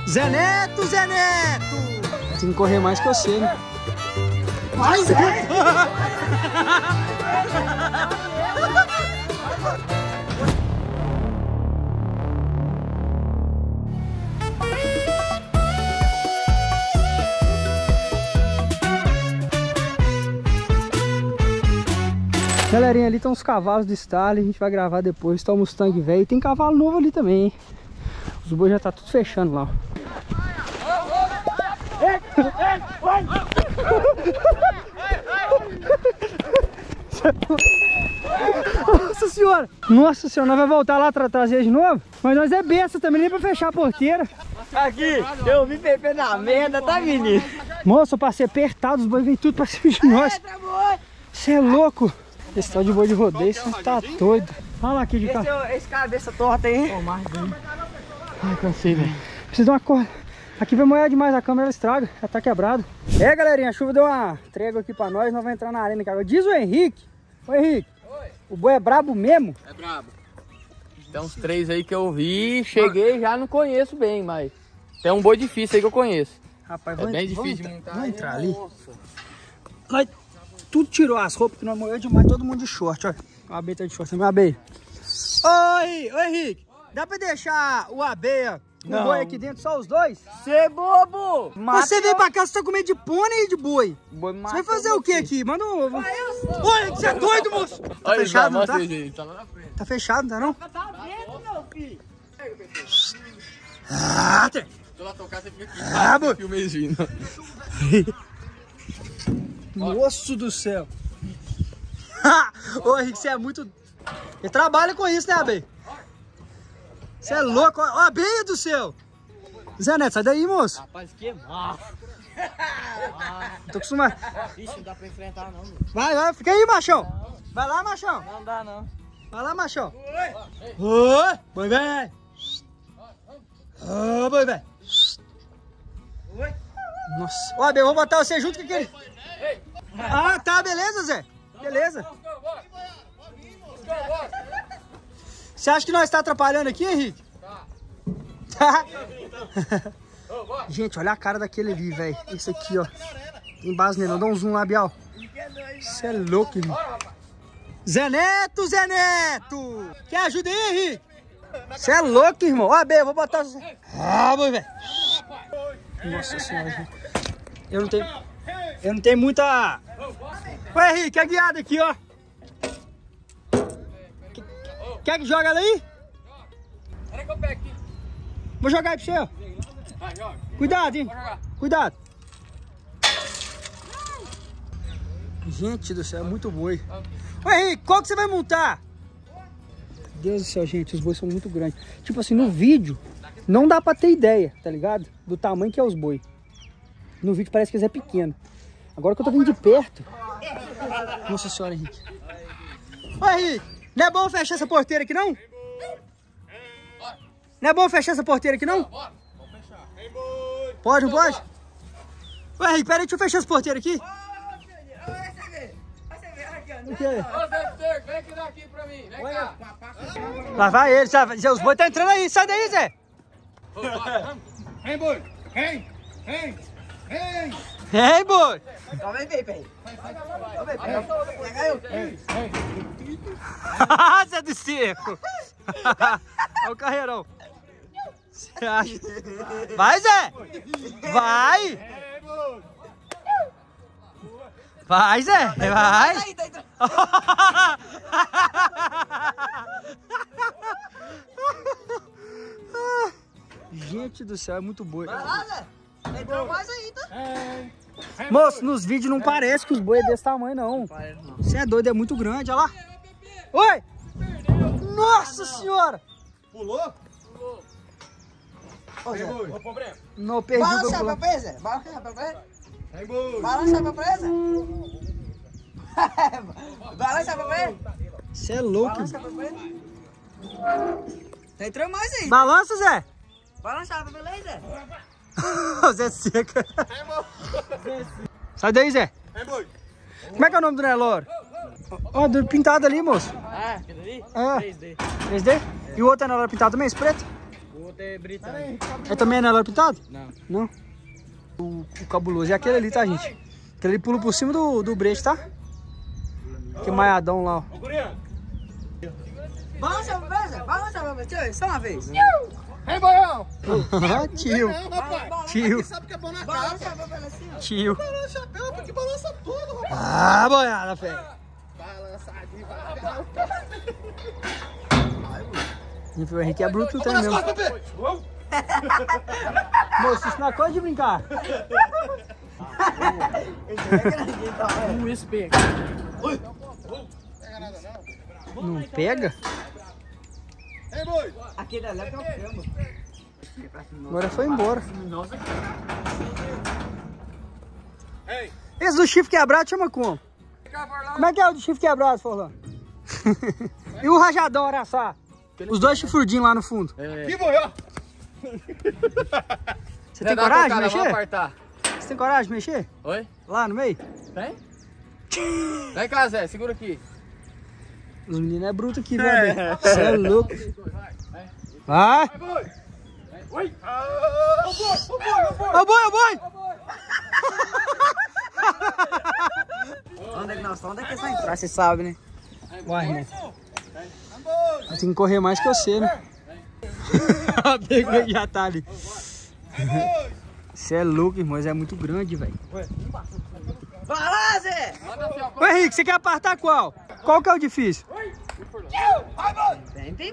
Zé Neto, Zé Neto! Tem que correr mais que você, né? Vai, Zé! Galerinha, ali estão os cavalos do Starley, a gente vai gravar depois. Tá o Mustang velho, tem cavalo novo ali também, hein? Os bois já tá tudo fechando lá, ó. Nossa senhora! Nossa senhora, nós vamos voltar lá trazer de novo? Mas nós é besta também, nem pra fechar a porteira. Aqui, eu vi Pepe na merda, tá, menino? Moça, eu passei apertado, os bois vêm tudo pra cima de nós. Você é louco? Esse tal de boi de rodeio, você tá doido. Olha lá aqui de cá. Esse cabeça torta aí. Ai, cansei, velho. Preciso de uma corda. Aqui vai molhar demais a câmera, ela estraga, já tá quebrado. É, galerinha, a chuva deu uma trégua aqui pra nós vamos entrar na arena aqui agora. Diz o Henrique. Ô, Henrique. Oi. O boi é brabo mesmo? É brabo. Tem uns 3 aí que eu vi, cheguei já não conheço bem, mas tem um boi difícil aí que eu conheço. Rapaz, é bem difícil de montar. Vamos entrar ali. Nós tudo tirou as roupas que nós molhamos demais, todo mundo de short, olha. O Abeia tá de short, também, Abeia. Ô, Henrique, dá pra deixar o Abeia com o boi aqui dentro, só os dois? Cê é bobo! Você veio pra cá, você tá com medo de pônei e de boi. Boi você vai fazer o que aqui? Manda um ovo. Olha, você é doido, moço! Tá olha, fechado, não tá? Tá lá na frente. Tá fechado, não tá não? Tá dentro, meu filho. Ah, tem. Tô lá tocar, você fica aqui. Ah, boi. Filmezinho. Moço do céu. Ô, Henrique, você é muito... Ele trabalha com isso, né, Abeia? Você é louco. Ó, Abeia do céu. Zé Neto, sai daí, moço. Rapaz, que mal. Tô acostumado. Ixi, não dá pra enfrentar não, meu. Vai, fica aí, machão. Vai lá, machão. Não dá, não. Vai lá, machão. Oi, boi velho. Ô, boi velho. Nossa. Ó, Abeia, eu vou botar você junto com aquele... Ah, tá, beleza, Zé. Beleza. Você acha que nós tá atrapalhando aqui, Henrique? Tá. Gente, olha a cara daquele ali, velho. Esse aqui, ó. Tem base nele, não. Dá um zoom labial. Você é louco, irmão. Zé Neto, Zé Neto. Quer ajuda aí, Henrique? Você é louco, irmão. Ó, Bê, eu vou botar... Ah, boi, velho. Nossa senhora, gente. Eu não tenho muita... Ô, Henrique, quer guiada aqui, ó. Quer que joga ela aí? Peraí que eu pego aqui. Vou jogar aí pra você, ó. Vai, joga. Cuidado, hein? Cuidado. Gente do céu, é muito boi. Ô, Henrique, qual que você vai montar? Deus do céu, gente, os bois são muito grandes. Tipo assim, no vídeo, não dá pra ter ideia, tá ligado? Do tamanho que é os bois. No vídeo parece que eles é pequeno. Agora que eu tô vindo de perto... Nossa senhora, Henrique. Ô, Henrique, não é bom fechar essa porteira aqui, não? Não é bom fechar essa porteira aqui, não? Bora. Vamos fechar. Pode, não pode? Ô, Henrique, pera aí, deixa eu fechar essa porteira aqui. O que é? Ô, Zé, vem aqui daqui pra mim. Vem cá. Lá vai ele, sabe? Os bois tá entrando aí, sai daí, Zé. Vem, boi. Vem. Vem, boi. Vem. Zé do circo. Olha o carreirão. Você acha? Vai, Zé. Vai. Vai, Zé. Vai. Gente do céu, é muito boi. Vai lá, Zé. Entrou mais aí, tá? Moço, nos vídeos não parece que os boi é desse tamanho, não. Você é doido, é muito grande, olha lá. Oi! Nossa senhora! Pulou? Ô, Zé. Ô, problema. Não perdi o Balança meu pra presa? Balança pra presa? Vem, boi. Balança pra presa? Balança pra presa? Você é louco. Balança pra presa? Entrou mais aí. Balança, Zé. Balança pra beleza? O Zé seca. Sai daí, Zé. Vem, boi. Como é que é o nome do Nelore? Ó, do pintado ali, moço. Ah, aquele ali? É. 3D. 3D? E o outro é Nelore pintado também, esse preto? O outro é britânico. É também anel pintado? Não. Não? O cabuloso é aquele ali, tá, gente? Aquele ali pula por cima do brete, tá? Que maiadão lá, ó. Balança pra ver, Zé. Balança pra ver. Deixa eu ver, só uma vez. Vem, boião! Tio. Tio. Sabe que é bom na Balança casa. pra ver assim, ó. Tio. Balança a capa que balança tudo, rapaz. Ah, boiada, fé. Balança de O Henrique é bruto também mesmo. Moço, isso não é coisa de brincar. Isso pega. Não pega? Ei, boi. Aquele ali é que eu filmo. Agora foi embora. Ei. Esse do chifre quebrado chama como? Como é que é o do chifre quebrado, Forlan? E o rajadão, araçá? Os dois chifrudinhos lá no fundo. Que boi, ó. Você tem coragem de mexer? Apertar. Você tem coragem de mexer? Oi? Lá no meio? Tem? Vem cá, Zé, segura aqui. Os meninos é bruto aqui, velho. Você é louco. Vai! Oi! Ô boi, ô boi! Onde é que nós estamos? Onde é que você entrar? Você sabe, né? Uai, irmão. Eu tenho que correr mais que você, né? Pegou e já tá ali. Você é louco, irmão. Você é muito grande, velho. Vai lá, Zé! Ô Henrique, você quer apartar qual? Qual que é o difícil? Tem.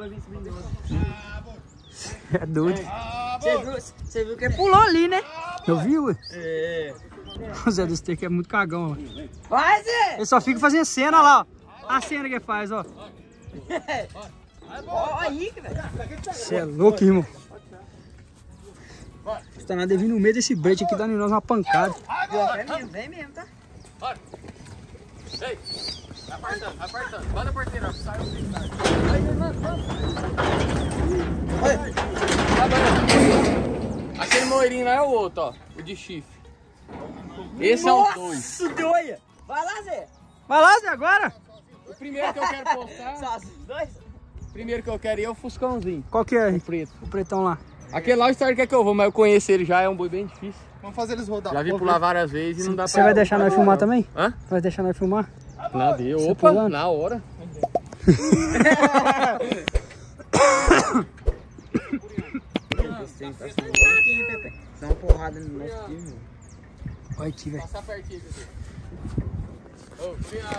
É doido. Você viu que ele pulou ali, né? Eu vi, ué? O Zé do Steak é muito cagão, ó. Vai, Zé! Ele só fica fazendo cena lá, ó. A cena que ele faz, ó. Olha aí, velho. Você é louco, irmão. Você tá nada vindo no meio desse brete aqui, dando em nós uma pancada. Vem mesmo, tá? Ei! Apartando. Manda a porteira. Sai o Aquele moirinho lá é o outro, ó. O de chifre. Esse é o dois. Nossa, doia! Vai lá, Zé! Vai lá, Zé, agora. O primeiro que eu quero postar. Só os dois? O primeiro que eu quero ir é o Fuscãozinho. Qual que é, O Henrique? preto. O pretão lá. Aquele lá o Star quer que eu vou, mas eu conheço ele já, é um boi bem difícil. Vamos fazer eles rodar. Já vi pular várias vezes e não dá Você vai deixar nós filmar também? Hã? Vai deixar nós filmar? Não, deu. Você Opa, pulando? na hora. Dá uma porrada no nosso time. Olha aqui, velho. Passar pertinho aqui. Ô,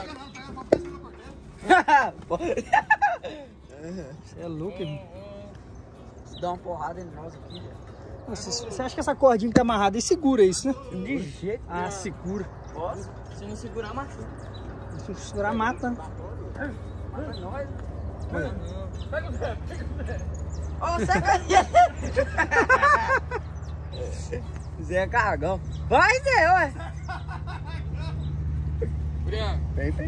Você é louco, irmão. Dá uma porrada em nós aqui, velho. Você acha que essa cordinha que tá amarrada aí segura isso, né? De jeito. Ah, segura. Posso? Se não segurar, machuca. Se não segurar, mata, né? Mata nós. Pega o Zé. Ó, Zé. Zé é cagão. Vai, Zé, ué. Brian, Vem. vem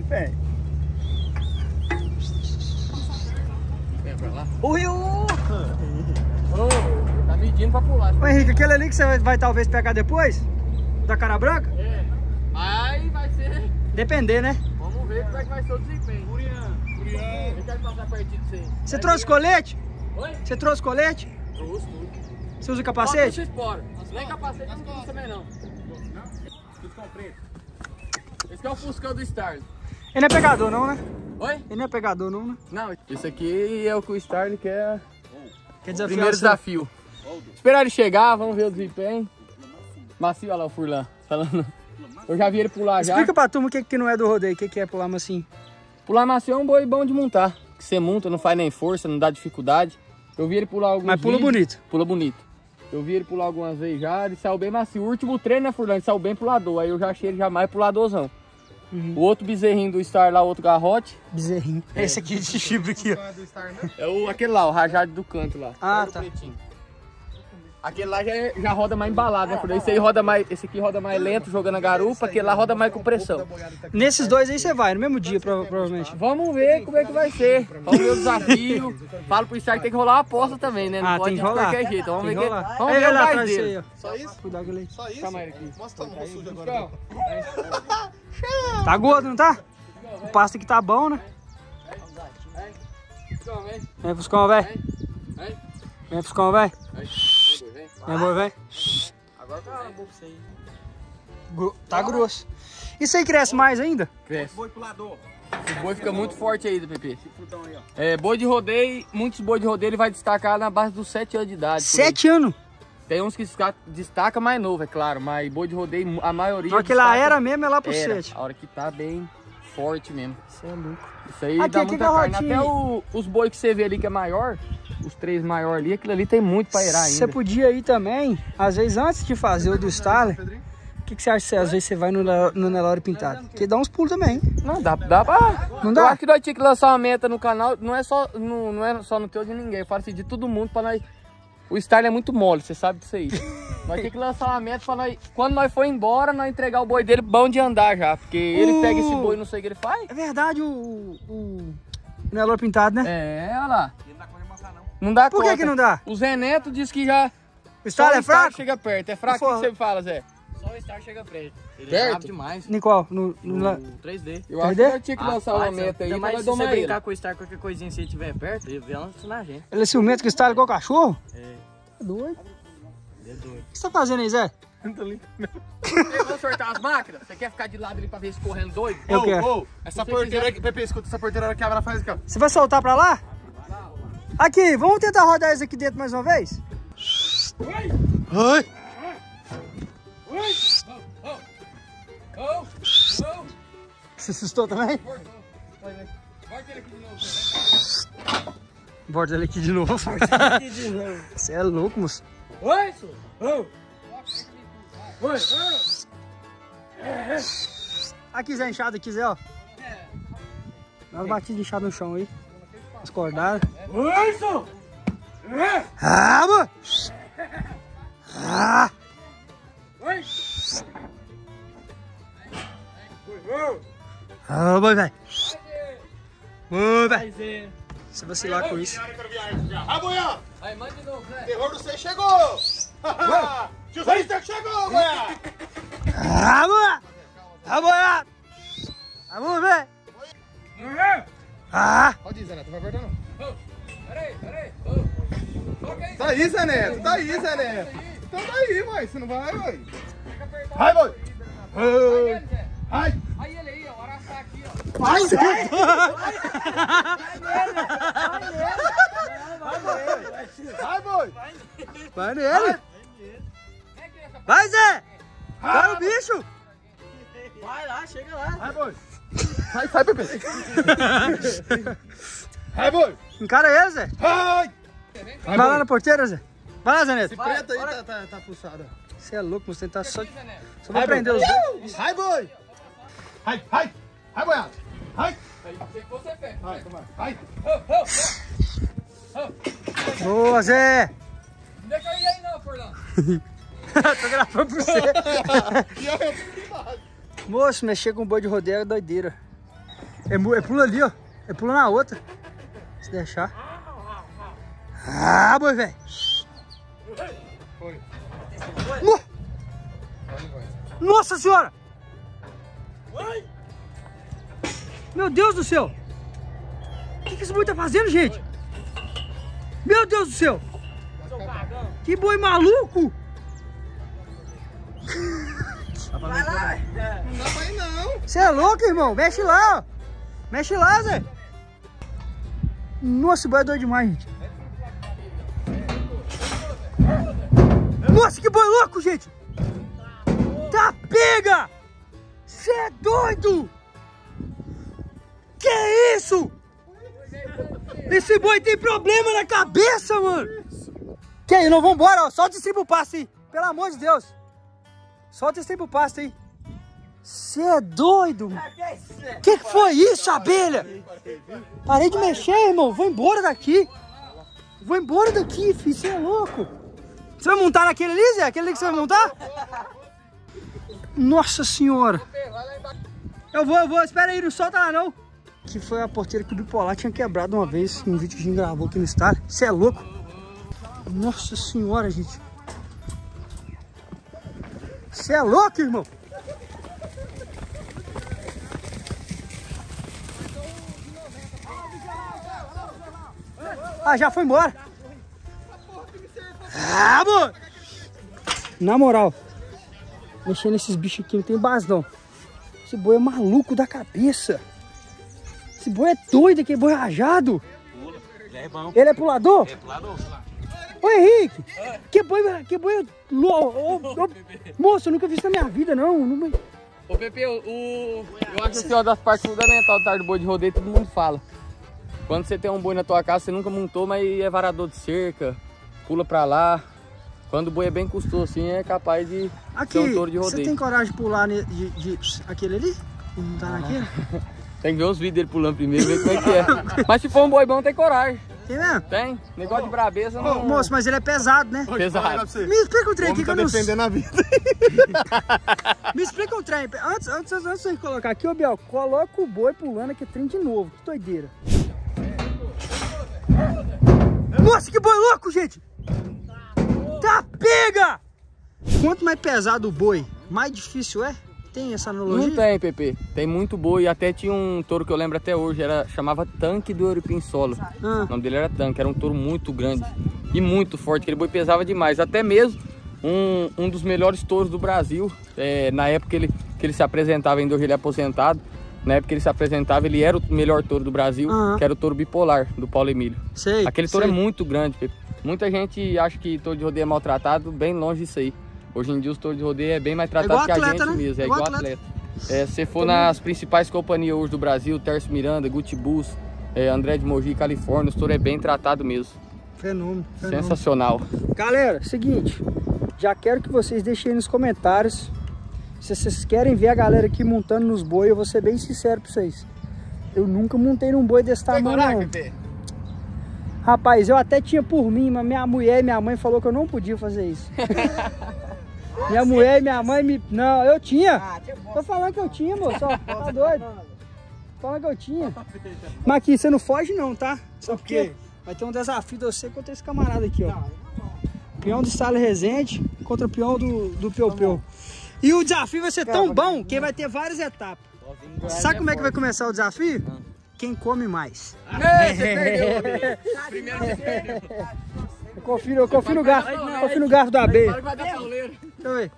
pra lá. O Rio. Ô, tá medindo pra pular. Ô Henrique, aquele ali que você vai talvez pegar depois? Da cara branca? É. Aí vai ser. Depender, né? Vamos ver como é que vai ser o desempenho. Brian. Eu quero passar pertinho de você. Você trouxe colete? Oi? Você trouxe colete? Trouxe tudo. Você usa Só capacete? deixa espora. Nem capacete eu não trouxe também não. Fuscão preto. Esse aqui é o Fuscão do Starling. Ele não é pegador não, né? Oi? Ele não é pegador não, né? Não, esse aqui é o que o Starling quer. Quer desafiar Primeiro você? desafio. Esperar ele chegar, vamos ver o desempenho. Macio, olha lá o Furlan falando. Eu já vi ele pular já. Explica pra turma o que não é do rodeio, o que é pular macio. Pular macio é um boi bom de montar. Que você monta, não faz nem força, não dá dificuldade. Eu vi ele pular algumas Mas pula bonito. Pula bonito. Eu vi ele pular algumas vezes já, ele saiu bem macio. O último treino, né, Furlan, ele saiu bem pulador. Aí eu já achei ele já mais puladorzão. O outro bezerrinho do Star lá, o outro garrote. Bezerrinho. É esse aqui de chifre aqui, ó. É aquele lá, o rajado do canto lá. Ah, Olha o tá. pretinho. Aquele lá já roda mais embalado, né, Furlan? Esse aqui roda mais lento, jogando a garupa. Aquele lá roda mais com pressão. Nesses dois aí você vai, no mesmo dia, provavelmente. Vamos ver como é que vai ser. Vamos ver o desafio. Falo pro Star que tem que rolar uma aposta também, né? Não Ah, pode tem de que rolar. qualquer jeito. Vamos Tem ver, que rolar. vamos Olha ver o lá gás atrás disso dele. aí, ó. Só isso? Cuidado com ele aí. Só isso? Calma aí aqui. Mostra a mão suja agora. Tá gordo, não tá? O pasto aqui tá bom, né? Fuscão, vem. É, Fuscão, velho. Vem. Vem, Fuscão, vai. Vem, boi, vem. Agora tá bom pra você aí. Tá grosso. Isso aí cresce mais ainda? Cresce. Boi pulador. O boi fica muito forte aí, Pepe. Boi de rodeio, muitos boi de rodeio ele vai destacar na base dos 7 anos de idade. 7 anos? Tem uns que destaca mais novo, é claro, mas boi de rodeio, a maioria. Só que lá era mesmo, é lá pro 7. A hora que tá bem forte mesmo. Isso é louco. Isso aí Aqui, dá aqui, muita carne. garrotinha. Até os boi que você vê ali que é maior, os 3 maiores ali, aquilo ali tem muito pra irar ainda. Você podia ir também, às vezes antes de fazer o do Starler, o que você acha se às vezes você vai no Nelore Pintado? Porque dá uns pulos também. Não, dá pra... Não dá? Eu acho que nós tínhamos que lançar uma meta no canal, não é só no teu de ninguém, eu falo assim, de todo mundo pra nós... O Starler é muito mole, você sabe disso aí. Nós temos que lançar uma meta pra nós, quando nós for embora, nós entregar o boi dele bom de andar já. Porque ele pega esse boi e não sei o que ele faz. É verdade o Nelore Pintado, né? É, olha lá. Ele não dá conta de amassar, não. Não dá Por conta. que não dá? O Zé Neto disse que já... O Starler é Star fraco? chega perto. É fraco? O que você fala, Zé? Só o Star chega perto. Ele Perto? é rápido demais. Nicole, No 3D. Eu acho 3D? que nós tinha que lançar uma meta aí Ainda pra mais nós se você domar ele. brincar com o Star, qualquer coisinha, se ele estiver perto, ele vem lançando na gente. ele é ciumento que o Starler igual cachorro? É. É doido. Ele é doido. O que você tá fazendo aí, Zé? Vamos sortar as máquinas? Você quer ficar de lado ali pra ver se correndo doido? Eu quero. Essa porteira aqui, Pepe, escuta, essa porteira que ela faz aqui, ó. Você vai soltar pra lá? Aqui, vamos tentar rodar isso aqui dentro mais uma vez? Oi! Você assustou também? Borda ele aqui de novo. Aqui de novo. Você é louco, moço. Oi, senhor. Oi. Aqui, Zé, enxada aqui, Zé, ó. Dá umas batidas de enxada no chão aí. As cordadas. Oi, senhor. Ah, mano! Ah! Oi. Ah, boi, velho. Boi, velho. Mas é... Você vacilar com isso. Vai, boiá! Aí, manda de novo, Zé. Terror do 6 chegou! Tiozão Stark chegou, boiá! Ah, boia! Ah, boia! Ah, vamos ver! Ah! Pode ir, Zé Neto, não vai perder não. Peraí. Tá aí, Zé Neto, tá aí, Zé Neto. Então tá aí, mãe, você não vai, mãe. Vai, boi! Vai! Aí ele aí, ó, o araçá aqui, ó. Vai, Zé! Vai, boi! Vai nele! Vai, Zé! Vai o bicho! Vai lá, chega lá. Vai, boi! Sai, Pepe! Vai, boi! Encara ele, Zé! Vai! Vai lá na porteira, Zé! Vai lá, Zé Neto! Esse preto aí tá puxado. Você é louco, você tá só... Só vai prender os dois. Vai, boi! Vai, boiado! Vai! Você pega. Vai! Boa, Zé! Não deixa eu ir aí não, Forlão. Tô gravando pra você. Moço, mexer com boi de rodeio é doideira. É pula ali, ó. É pula na outra. Se deixar. Ah, boi, velho. Nossa senhora! Meu Deus do céu! O que esse boi tá fazendo, gente? Meu Deus do céu! Que boi maluco! Vai lá. Não dá pra ir, não. Você é louco, irmão? Mexe lá, ó. Mexe lá, Zé. Nossa, esse boi é doido demais, gente. Nossa, que boi louco, gente. Tá pega! Você é doido! Que isso? Esse boi tem problema na cabeça, mano. Que aí, não vambora, ó. Solta esse trem pro pasto aí. Pelo amor de Deus. Solta esse trem pro pasto aí. Você é doido, mano. Que foi isso, abelha? Parei de mexer, irmão. Vou embora daqui. Vou embora daqui, filho. Você é louco. Você vai montar naquele ali, Zé? Aquele ali que você vai montar? Nossa senhora. Eu vou. Espera aí, não solta lá, não. Que foi a porteira que o bipolar tinha quebrado uma vez. Um vídeo que a gente gravou aqui no Star. Você é louco. Nossa senhora, gente. Você é louco, irmão. Ah, já foi embora. Ah, boi! Na moral, mexendo nesses bichos aqui não tem base não. Esse boi é maluco da cabeça. Esse boi é doido, aquele boi rajado. Pula, já é bom. Ele é pulador? É pulador. Ô Henrique, que boi moço, eu nunca vi isso na minha vida não. Ô Pepe, eu acho que uma das partes fundamentais do tarde do boi de rodeio, todo mundo fala. Quando você tem um boi na tua casa, você nunca montou, mas é varador de cerca, pula pra lá. Quando o boi é bem custoso assim, é capaz de ser um touro de rodeio. Você tem coragem de pular aquele ali? Não tá naquele? Tem que ver uns vídeos dele pulando primeiro, ver como é que é. Mas se for um boi bom, tem coragem. Tem mesmo? Tem. Negócio de brabeza não... Moço, mas ele é pesado, né? Pesado. Me explica um trem aqui que eu não sei. defendendo a vida. Me explica um trem. Antes de colocar aqui, ô Biel, coloca o boi pulando aqui, trem de novo. Que doideira. Nossa, que boi louco, gente! Tá, pega! Quanto mais pesado o boi, mais difícil é? Tem essa analogia? Não tem, Pepe. Tem muito boi. Até tinha um touro que eu lembro até hoje, chamava Tanque do Euripim Solo. O nome dele era Tanque, era um touro muito grande e muito forte. Aquele boi pesava demais. Até mesmo um dos melhores touros do Brasil. Na época que ele se apresentava, ainda hoje ele é aposentado. Na época que ele se apresentava, ele era o melhor touro do Brasil, que era o touro bipolar, do Paulo Emílio. Aquele touro é muito grande, Pepe. Muita gente acha que touro de rodeio é maltratado, bem longe disso aí. Hoje em dia os touros de rodeio é bem mais tratado que a gente, né? Mesmo, é igual atleta. Se for nas principais companhias hoje do Brasil, Tércio Miranda, Guti Bus, André de Mogi, Califórnia, os touros é bem tratado mesmo. Fenômeno. Sensacional. Galera, seguinte, já quero que vocês deixem aí nos comentários se vocês querem ver a galera aqui montando nos boi. Eu vou ser bem sincero pra vocês. Eu nunca montei num boi desse tamanho, não. Rapaz, eu até tinha por mim, mas minha mulher e minha mãe falou que eu não podia fazer isso. Minha mulher e minha mãe me... Não, eu tinha. Tô falando que eu tinha, moço. Tá doido? Tô falando que eu tinha. Mas aqui, você não foge não, tá? Só porque vai ter um desafio de você contra esse camarada aqui, ó. Peão do Style Resende contra o peão do Peu-Peu. E o desafio vai ser tão bom que vai ter várias etapas. Sabe como é que vai começar o desafio? Quem come mais. Você perdeu, primeiro você perdeu. Eu confio no garfo. Confio no garfo do AB. Deixa eu ver.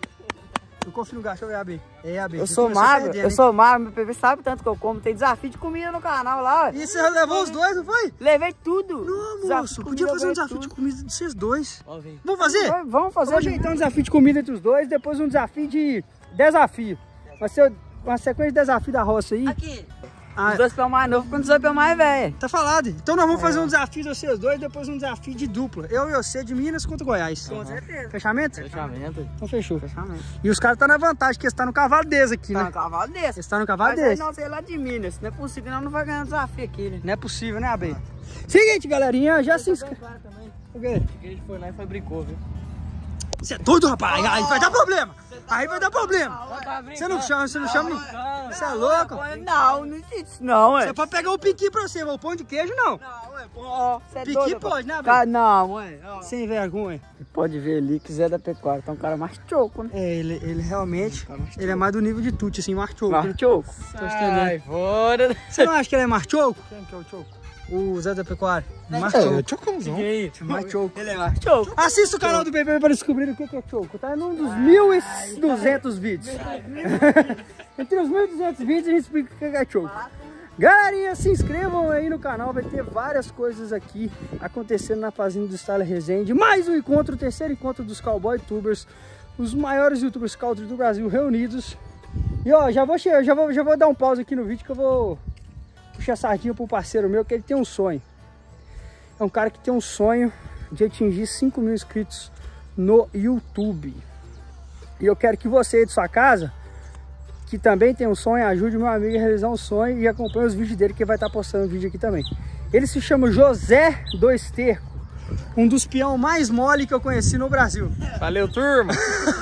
Eu confio no garfo, deixa eu ver, AB. AB. Eu sou magro, meu PV sabe tanto que eu como. Tem desafio de comida no canal lá, ué. E você levou os dois, não foi? Levei tudo. Não, moço, podia fazer um desafio de comida de vocês dois. Vamos fazer? Vamos fazer. Vamos ajeitar um desafio de comida entre os dois, depois um desafio de desafio. Vai ser uma sequência de desafio da roça aí. Aqui. Os dois peão mais novo com os dois peão mais velho. Tá falado. Então nós vamos fazer um desafio de vocês dois, depois um desafio de dupla. Eu e você de Minas contra Goiás. Com certeza. Fechamento? Fechamento. Então fechou. Fechamento. E os caras tá na vantagem, que eles estão no cavalo deles aqui, né? Tá no cavalo desse. Eles estão no cavalo deles. Não, sei lá de Minas. Não é possível, não vai ganhar desafio aqui, né? Não é possível, né, AB? Seguinte, galerinha, já se inscreve. O quê? A gente foi lá e foi brincou, viu? Você é doido, rapaz? Aí vai dar problema. Aí vai dar problema. Você não chama, você é louco? Não existe isso não, ué. Você pode pegar o piqui pra você, mas o pão de queijo não. Não, ué, pô. Piqui pode, né, AB? Não, ué. Sem vergonha. Pode ver ali que Zé da Pecuária tá um cara mais choco, né? Ele realmente, ele é mais do nível de Tuti, assim, mais choco. Mais choco? Sai fora. Você não acha que ele é mais choco? Quem que é o choco? O Zé da Pecuária. Mais choco. É chocãozão. Mais choco. Ele é mais choco. Assista o canal do Bebê para descobrir o que é choco. Tá num dos 1.200 vídeos. Entre os 1.200 vídeos a gente explica o que é choco. Galerinha, se inscrevam aí no canal. Vai ter várias coisas aqui acontecendo na Fazenda do Style Resende. Mais um encontro, o terceiro encontro dos Cowboy Tubers. Os maiores youtubers country do Brasil reunidos. E ó, já vou dar um pause aqui no vídeo que eu vou puxar sardinha pro parceiro meu, que ele tem um sonho. É um cara que tem um sonho de atingir 5.000 inscritos no YouTube. E eu quero que você aí de sua casa, que também tem um sonho, ajude meu amigo a realizar um sonho e acompanhe os vídeos dele, que vai estar postando vídeo aqui também. Ele se chama José do Esterco, um dos peão mais mole que eu conheci no Brasil. Valeu, turma.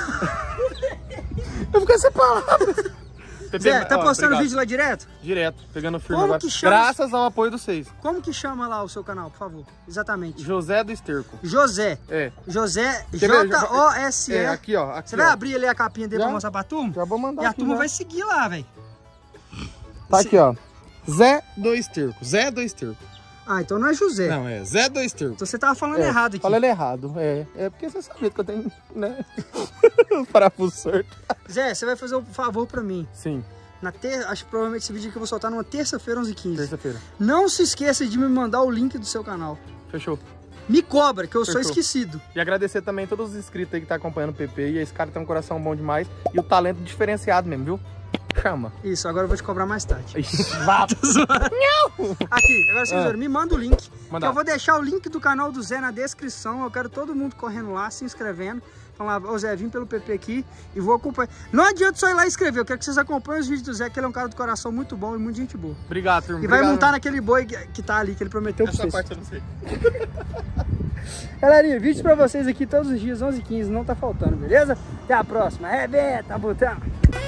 Eu fiquei sem palavras. Zé, tá postando obrigado. vídeo lá direto? Direto, pegando firme Como agora. que chama? Graças ao apoio dos seis. Como que chama lá o seu canal, por favor? Exatamente. José do Esterco. José. É. José, Quer ver? J-O-S-E. É, aqui ó. Aqui, Você vai ó. abrir ali a capinha dele pra mostrar pra turma? Já vou mandar E a aqui, turma já. vai seguir lá, velho. Tá aqui ó. Zé do Esterco. Zé do Esterco. Ah, então não é José. Não, é Zé Dois Turcos. Então você tava falando errado aqui. Falando errado, é porque você sabia que eu tenho, né? Os parafusos sortos. Zé, você vai fazer um favor pra mim. Sim, Acho que provavelmente esse vídeo aqui eu vou soltar numa terça-feira, 11h15. terça-feira. Não se esqueça de me mandar o link do seu canal. Fechou. Me cobra, que eu sou Fechou. esquecido. E agradecer também a todos os inscritos aí que tá acompanhando o PP. E esse cara tem um coração bom demais. E o talento diferenciado mesmo, viu? Chama. Isso, agora eu vou te cobrar mais tarde. Vá. Aqui, agora vocês me manda o link. Mandar. Que eu vou deixar o link do canal do Zé na descrição. Eu quero todo mundo correndo lá, se inscrevendo. Então lá, ô Zé, vim pelo PP aqui e vou acompanhar. Não adianta só ir lá e inscrever, eu quero que vocês acompanhem os vídeos do Zé, que ele é um cara do coração muito bom e muito gente boa. Obrigado, turma. E vai Obrigado. montar naquele boi que tá ali, que ele prometeu pra Essa vocês. parte eu não sei. Galerinha, vídeo pra vocês aqui todos os dias, 11h15, não tá faltando, beleza? Até a próxima. Arrebenta, botão!